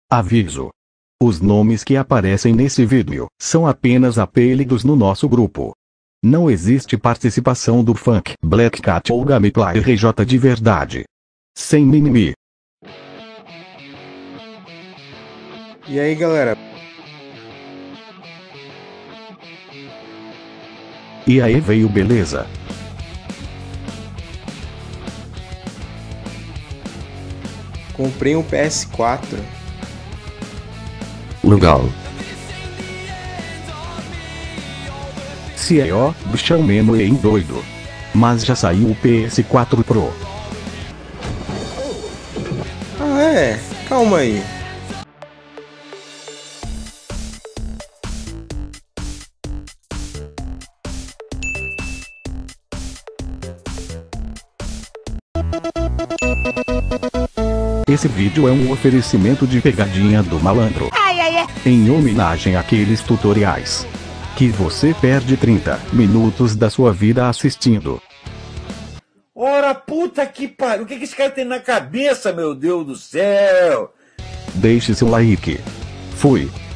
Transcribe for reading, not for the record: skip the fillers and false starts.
Aviso: os nomes que aparecem nesse vídeo são apenas apelidos no nosso grupo. Não existe participação do Funk, Black Cat ou Gameplay RJ de verdade. Sem mimimi. E aí, galera? E aí, veio, beleza? Comprei um PS4. Legal. Se é ó, bichão mesmo e doido. Mas já saiu o PS4 Pro. Ah, é? Calma aí. Esse vídeo é um oferecimento de Pegadinha do Malandro. Em homenagem àqueles tutoriais que você perde 30 minutos da sua vida assistindo. Ora, puta que pariu. O que esse cara tem na cabeça, meu Deus do céu? Deixe seu like. Fui.